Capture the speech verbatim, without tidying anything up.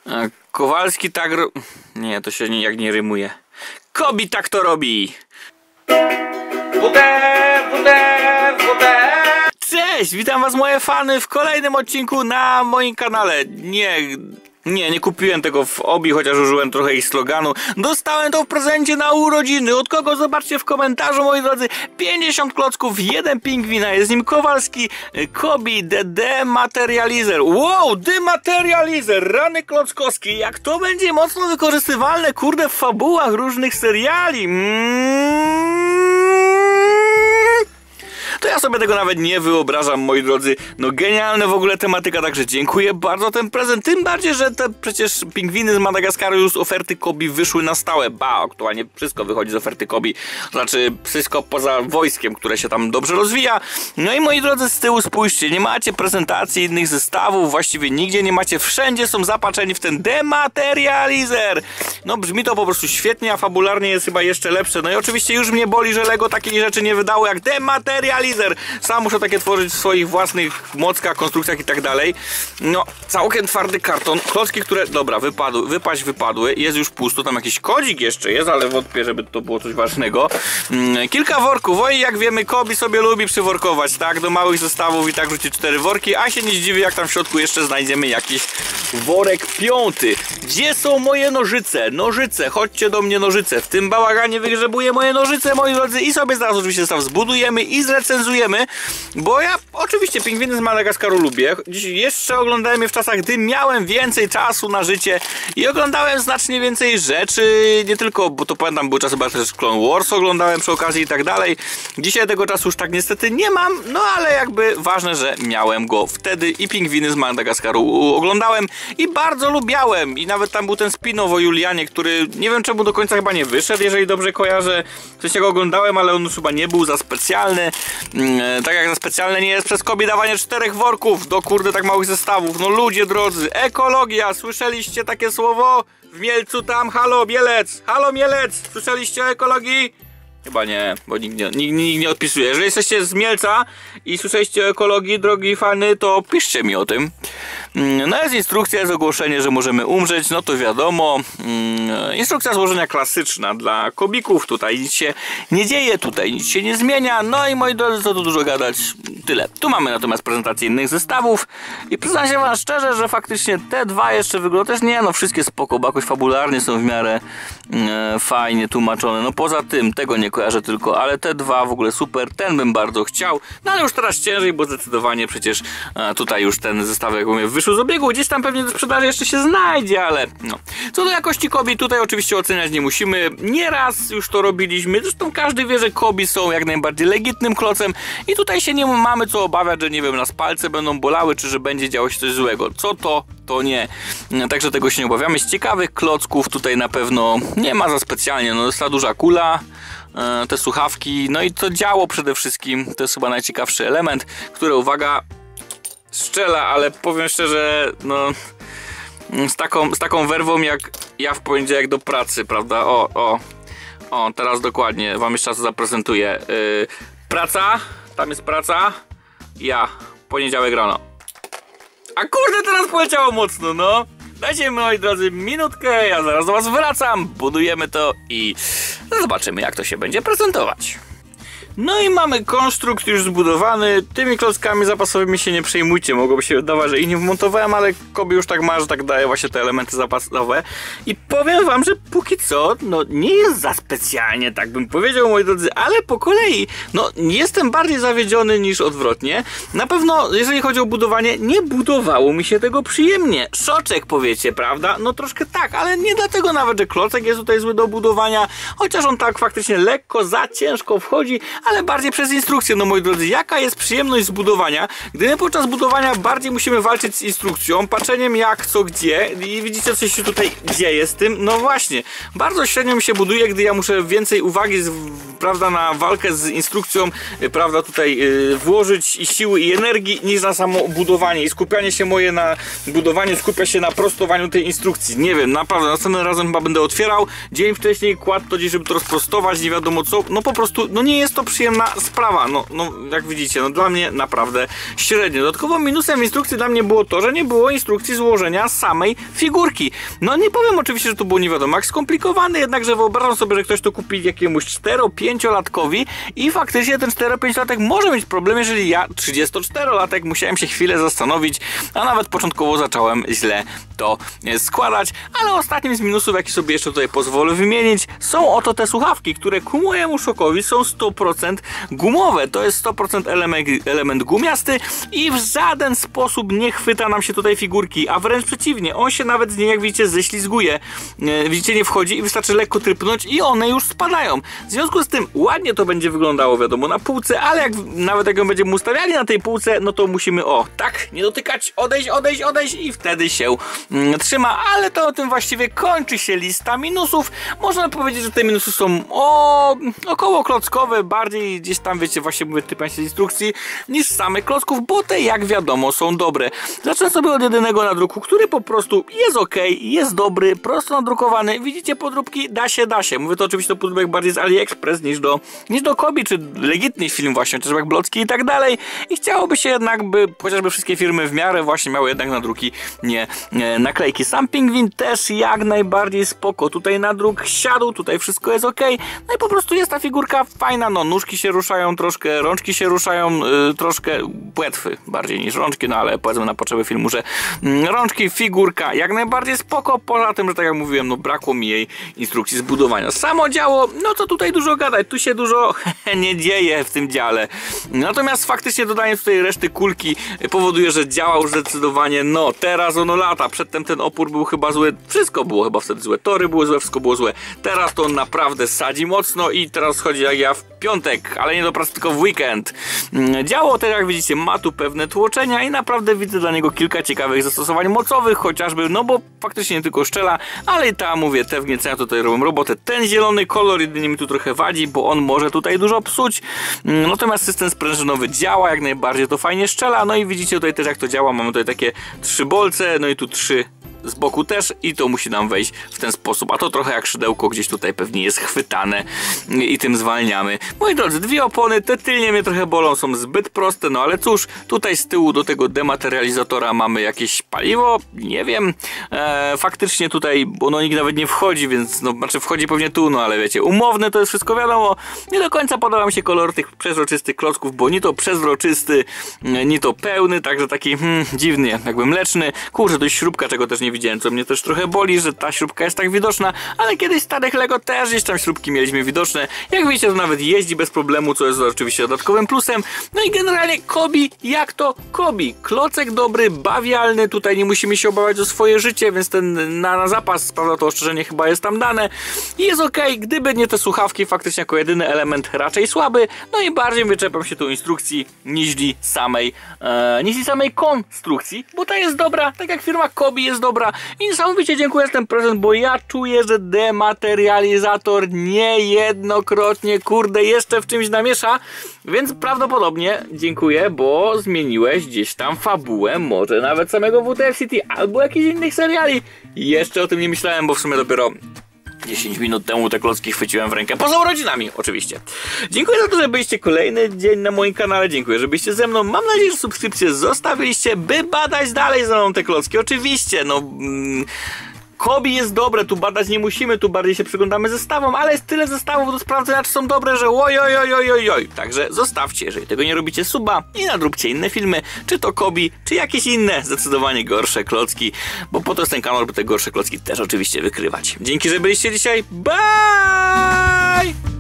Kowalski tak ro... Nie, to się nijak nie rymuje. Kobi tak to robi. Wuder, wuder, wuder. Cześć, witam was moje fany w kolejnym odcinku na moim kanale. Nie... Nie, nie kupiłem tego w Obi, chociaż użyłem trochę ich sloganu. Dostałem to w prezencie na urodziny. Od kogo? Zobaczcie w komentarzu, moi drodzy. pięćdziesiąt klocków, jeden pingwina. Jest z nim Kowalski, Kobi, The Dematerializer. Wow, Dematerializer, rany klockowski. Jak to będzie mocno wykorzystywalne, kurde, w fabułach różnych seriali. Mm. To ja sobie tego nawet nie wyobrażam, moi drodzy. No genialna w ogóle tematyka, także dziękuję bardzo za ten prezent. Tym bardziej, że te przecież pingwiny z Madagaskaru już z oferty Kobi wyszły na stałe. Ba, aktualnie wszystko wychodzi z oferty Kobi. Znaczy wszystko poza wojskiem, które się tam dobrze rozwija. No i moi drodzy, z tyłu spójrzcie, nie macie prezentacji innych zestawów, właściwie nigdzie nie macie. Wszędzie są zapatrzeni w ten Dematerializer. No brzmi to po prostu świetnie, a fabularnie jest chyba jeszcze lepsze. No i oczywiście już mnie boli, że Lego takiej rzeczy nie wydało jak Dematerializer. Sam muszę takie tworzyć w swoich własnych mockach, konstrukcjach i tak dalej. No, całkiem twardy karton. Klocki, które, dobra, wypadły, wypaść wypadły. Jest już pusto, tam jakiś kodzik jeszcze jest, ale wątpię, żeby to było coś ważnego. Hmm, kilka worków. Oj, jak wiemy, Kobi sobie lubi przyworkować, tak? Do małych zestawów i tak rzuci cztery worki, a się nie zdziwi, jak tam w środku jeszcze znajdziemy jakiś worek piąty. Gdzie są moje nożyce? Nożyce, chodźcie do mnie nożyce. W tym bałaganie wygrzebuję moje nożyce, moi drodzy, i sobie zaraz oczywiście zestaw zbudujemy i zrecenzujemy. Bo ja oczywiście pingwiny z Madagaskaru lubię. Dziś jeszcze oglądałem je w czasach, gdy miałem więcej czasu na życie i oglądałem znacznie więcej rzeczy, nie tylko, bo to pamiętam, były czasy, chyba też Clone Wars oglądałem przy okazji i tak dalej. Dzisiaj tego czasu już tak niestety nie mam, no ale jakby ważne, że miałem go wtedy i pingwiny z Madagaskaru oglądałem i bardzo lubiałem. I nawet tam był ten spin-off o Julianie, który nie wiem czemu do końca chyba nie wyszedł, jeżeli dobrze kojarzę. Coś go oglądałem, ale on już chyba nie był za specjalny. Tak jak za specjalne nie jest przez Kobi dawanie czterech worków do kurde tak małych zestawów. No ludzie drodzy, ekologia, słyszeliście takie słowo? W Mielcu tam, halo Mielec, halo Mielec, słyszeliście o ekologii? Chyba nie, bo nikt nie, nikt, nikt nie odpisuje. Jeżeli jesteście z Mielca i słyszeliście o ekologii, drogi fany, to piszcie mi o tym. No jest instrukcja, jest ogłoszenie, że możemy umrzeć, no to wiadomo. Instrukcja złożenia klasyczna dla kobików, tutaj nic się nie dzieje, tutaj nic się nie zmienia. No i moi drodzy, co tu dużo gadać, tyle. Tu mamy natomiast prezentację innych zestawów i przyznam się wam szczerze, że faktycznie te dwa jeszcze wyglądają też, nie no, wszystkie spoko, bo jakoś fabularnie są w miarę e, fajnie tłumaczone. No poza tym, tego nie kojarzę tylko, ale te dwa w ogóle super, ten bym bardzo chciał, no ale już teraz ciężej, bo zdecydowanie przecież e, tutaj już ten zestawek u mnie wyszł z obiegu, gdzieś tam pewnie do sprzedaży jeszcze się znajdzie, ale no. Co do jakości Kobi, tutaj oczywiście oceniać nie musimy, nieraz już to robiliśmy, zresztą każdy wie, że Kobi są jak najbardziej legitnym klocem i tutaj się nie mamy co obawiać, że nie wiem, nas palce będą bolały, czy że będzie działo się coś złego. Co to? To nie. Także tego się nie obawiamy. Z ciekawych klocków tutaj na pewno nie ma za specjalnie, no jest ta duża kula, te słuchawki, no i to działo przede wszystkim, to jest chyba najciekawszy element, który, uwaga, strzela, ale powiem szczerze, no z taką, z taką werwą jak ja w poniedziałek do pracy, prawda? O, o, o, teraz dokładnie wam jeszcze raz zaprezentuję. Yy, praca, tam jest praca, ja, poniedziałek rano. A kurde, teraz poleciało mocno, no. Dajcie mi, moi drodzy, minutkę, ja zaraz do was wracam, budujemy to i zobaczymy, jak to się będzie prezentować. No i mamy konstrukt już zbudowany. Tymi klockami zapasowymi się nie przejmujcie. Mogłoby się wydawać, że ich nie wmontowałem, ale Kobi już tak ma, że tak daje właśnie te elementy zapasowe. I powiem wam, że póki co, no nie jest za specjalnie, tak bym powiedział, moi drodzy, ale po kolei, no jestem bardziej zawiedziony niż odwrotnie. Na pewno, jeżeli chodzi o budowanie, nie budowało mi się tego przyjemnie. Szoczek powiecie, prawda? No troszkę tak, ale nie dlatego nawet, że klocek jest tutaj zły do budowania, chociaż on tak faktycznie lekko, za ciężko wchodzi, ale bardziej przez instrukcję. No moi drodzy, jaka jest przyjemność z budowania, gdy my podczas budowania bardziej musimy walczyć z instrukcją, patrzeniem jak, co, gdzie i widzicie, co się tutaj dzieje z tym. No właśnie, bardzo średnio mi się buduje, gdy ja muszę więcej uwagi z, prawda, na walkę z instrukcją, prawda, tutaj yy, włożyć i siły i energii, niż na samo budowanie i skupianie się moje na budowaniu skupia się na prostowaniu tej instrukcji. Nie wiem, naprawdę, następnym razem chyba będę otwierał dzień wcześniej, kładł to gdzieś, żeby to rozprostować, nie wiadomo co, no po prostu, no nie jest to przyjemna sprawa. No, no jak widzicie, no dla mnie naprawdę średnio. Dodatkowo minusem instrukcji dla mnie było to, że nie było instrukcji złożenia samej figurki. No nie powiem oczywiście, że to było nie wiadomo jak skomplikowane, jednakże wyobrażam sobie, że ktoś to kupi jakiemuś cztero-pięciolatkowi i faktycznie ten cztero-pięciolatek może mieć problem, jeżeli ja trzydziestoczterolatek musiałem się chwilę zastanowić, a nawet początkowo zacząłem źle to składać, ale ostatnim z minusów, jaki sobie jeszcze tutaj pozwolę wymienić, są oto te słuchawki, które ku mojemu szokowi są sto procent gumowe. To jest sto procent element, element gumiasty i w żaden sposób nie chwyta nam się tutaj figurki, a wręcz przeciwnie, on się nawet z niej, jak widzicie, ześlizguje. Widzicie, nie wchodzi i wystarczy lekko trypnąć i one już spadają. W związku z tym ładnie to będzie wyglądało, wiadomo, na półce, ale jak, nawet jak ją będziemy ustawiali na tej półce, no to musimy, o, tak, nie dotykać, odejść, odejść, odejść i wtedy się mm, trzyma, ale to o tym właściwie kończy się lista minusów. Można powiedzieć, że te minusy są o, około klockowe, bardziej gdzieś tam, wiecie, właśnie mówię, typem się instrukcji, niż same klocków, bo te, jak wiadomo, są dobre. Zacznę sobie od jedynego nadruku, który po prostu jest ok, jest dobry, prosto nadrukowany. Widzicie podróbki? Da się, da się. Mówię to oczywiście o podróbek bardziej z AliExpress niż do, niż do Kobi, czy legitny film właśnie, chociażby jak Blocki i tak dalej. I chciałoby się jednak, by chociażby wszystkie firmy w miarę właśnie miały jednak nadruki, nie, nie naklejki. Sam pingwin też jak najbardziej spoko. Tutaj nadruk siadł, tutaj wszystko jest ok. No i po prostu jest ta figurka fajna, no nóżki się ruszają troszkę, rączki się ruszają yy, troszkę, płetwy bardziej niż rączki, no ale powiedzmy na potrzeby filmu, że yy, rączki, figurka jak najbardziej spoko, poza tym, że tak jak mówiłem, no brakło mi jej instrukcji zbudowania. Samo działo, no to tutaj dużo gadać, tu się dużo nie dzieje w tym dziale. Natomiast faktycznie dodanie tutaj reszty kulki powoduje, że działa już zdecydowanie, no teraz ono lata, przedtem ten opór był chyba zły, wszystko było chyba wtedy złe, tory były złe, wszystko było złe. Teraz to on naprawdę sadzi mocno i teraz chodzi jak ja w piątek, ale nie do pracy, tylko w weekend. Działo też, jak widzicie, ma tu pewne tłoczenia i naprawdę widzę dla niego kilka ciekawych zastosowań mocowych, chociażby, no bo faktycznie nie tylko szczela, ale i ta, mówię, te wgniecenia tutaj robią robotę. Ten zielony kolor jedynie mi tu trochę wadzi, bo on może tutaj dużo psuć, natomiast system sprężynowy działa, jak najbardziej to fajnie szczela, no i widzicie tutaj też jak to działa, mamy tutaj takie trzy bolce, no i tu trzy z boku też i to musi nam wejść w ten sposób, a to trochę jak szydełko gdzieś tutaj pewnie jest chwytane i tym zwalniamy. Moi drodzy, dwie opony, te tylnie mnie trochę bolą, są zbyt proste, no ale cóż, tutaj z tyłu do tego dematerializatora mamy jakieś paliwo, nie wiem, eee, faktycznie tutaj ono nikt nawet nie wchodzi, więc no, znaczy wchodzi pewnie tu, no ale wiecie, umowne to jest wszystko wiadomo, nie do końca podoba mi się kolor tych przezroczystych klocków, bo ni to przezroczysty, ni to pełny, także taki hmm, dziwny, jakby mleczny, kurczę, to jest śrubka, czego też nie widziałem, co mnie też trochę boli, że ta śrubka jest tak widoczna, ale kiedyś starych Lego też gdzieś tam śrubki mieliśmy widoczne. Jak widzicie, to nawet jeździ bez problemu, co jest oczywiście dodatkowym plusem. No i generalnie Kobi, jak to Kobi? Klocek dobry, bawialny, tutaj nie musimy się obawiać o swoje życie, więc ten na, na zapas, prawda, to ostrzeżenie chyba jest tam dane. I jest ok, gdyby nie te słuchawki, faktycznie jako jedyny element raczej słaby, no i bardziej wyczepiam się tu instrukcji niż samej, e, niż samej konstrukcji, bo ta jest dobra, tak jak firma Kobi jest dobra. I niesamowicie dziękuję za ten prezent, bo ja czuję, że dematerializator niejednokrotnie, kurde, jeszcze w czymś namiesza, więc prawdopodobnie dziękuję, bo zmieniłeś gdzieś tam fabułę, może nawet samego W T F City albo jakichś innych seriali. Jeszcze o tym nie myślałem, bo w sumie dopiero dziesięć minut temu te klocki chwyciłem w rękę, poza urodzinami oczywiście. Dziękuję za to, że byliście kolejny dzień na moim kanale, dziękuję, że byliście ze mną. Mam nadzieję, że subskrypcję zostawiliście, by badać dalej ze mną te klocki. Oczywiście, no... Mm, Kobi jest dobre, tu badać nie musimy, tu bardziej się przyglądamy zestawom, ale jest tyle zestawów do sprawdzenia, czy są dobre, że oj, oj, oj, oj, oj, oj. Także zostawcie, jeżeli tego nie robicie, suba i nadróbcie inne filmy, czy to Kobi, czy jakieś inne, zdecydowanie gorsze klocki, bo po to jest ten kanał, by te gorsze klocki też oczywiście wykrywać. Dzięki, że byliście dzisiaj, bye!